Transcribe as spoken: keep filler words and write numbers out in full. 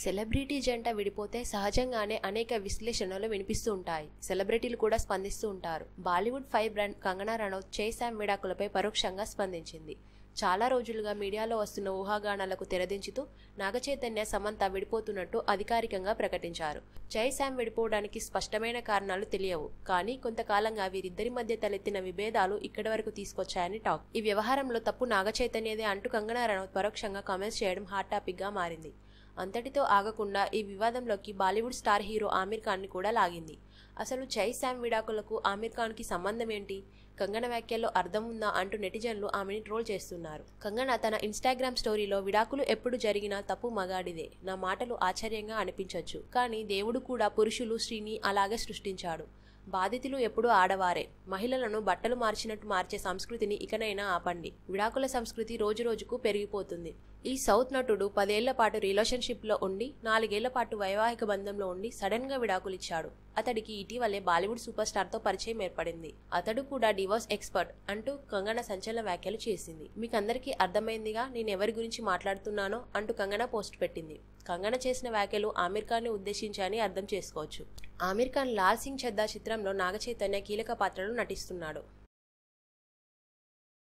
Celebrity జంట విడిపోతే సహజంగానే అనేక విశ్లేషణలు వినిపిస్తూ ఉంటాయి. సెలబ్రిటీలు కూడా స్పందిస్తూ ఉంటారు. బాలీవుడ్ ఫైర్ బ్రాండ్ కంగనా రనౌత్ చై శామ్ విడాకులపై పరోక్షంగా స్పందించింది. చాలా రోజులుగా మీడియాలో వస్తున్న ఊహాగానాలకు తెరదించుతూ నాగ చైతన్య సమంత విడిపోతున్నట్టు అధికారికంగా ప్రకటించారు. చై శామ్ విడిపోవడానికి స్పష్టమైన కారణాలు తెలియవు, కానీ కొంతకాలంగా వీరిద్దరి మధ్య తలెత్తిన విభేదాలు ఇక్కడి వరకు తీసుకొచ్చాయని టాక్. ఈ వ్యవహారంలో తప్పు నాగ చైతన్యదే అంటూ కంగనా రనౌత్ పరోక్షంగా కామెంట్స్ చేయడం హాట్ టాపిక్ గా మారింది. అంతటితో ఆగకుండా ఈ వివాదంలోకి బాలీవుడ్ స్టార్ హీరో ఆమిర్ ఖాన్ ని కూడా లాగింది. అసలు చై శామ్ విడాకులకు ఆమిర్ ఖాన్ కి సంబంధం ఏంటి? కంగన వ్యాఖ్యల్లో అర్థం ఉందా అంటూ నెటిజన్లు ఆమెని ట్రోల్ చేస్తున్నారు. కంగన తన ఇన్స్టాగ్రామ్ స్టోరీలో విడాకులు ఎప్పుడు జరిగినా తప్పు మగాడిదే. నా మాటలు ఆశ్చర్యంగా అనిపించొచ్చు, కానీ దేవుడు కూడా పురుషులు స్త్రీని అలాగే సృష్టించాడు. బాధితులు ఎప్పుడూ ఆడవారే. మహిళలను బట్టలు మార్చినట్టు మార్చే సంస్కృతిని ఇకనైనా ఆపండి. విడాకుల సంస్కృతి రోజు రోజుకు పెరిగిపోతుంది. ఈ సౌత్ నటుడు పదేళ్ల పాటు రిలేషన్షిప్ లో ఉండి నాలుగేళ్ల పాటు వైవాహిక బంధంలో ఉండి సడన్ గా విడాకులిచ్చాడు. అతడికి ఇటీవలే బాలీవుడ్ సూపర్ స్టార్ తో పరిచయం ఏర్పడింది. అతడు కూడా డివోర్స్ ఎక్స్పర్ట్ అంటూ కంగన సంచలన వ్యాఖ్యలు చేసింది. మీకందరికీ అర్థమైందిగా నేను ఎవరి గురించి మాట్లాడుతున్నానో అంటూ కంగన పోస్ట్ పెట్టింది. కంగన చేసిన వ్యాఖ్యలు ఆమిర్ ఖాన్ ని ఉద్దేశించి అని అర్థం చేసుకోవచ్చు. ఆమిర్ ఖాన్ లాల్ సింగ్ చద్దా చిత్రంలో నాగ చైతన్య కీలక పాత్రలో నటిస్తున్నాడు.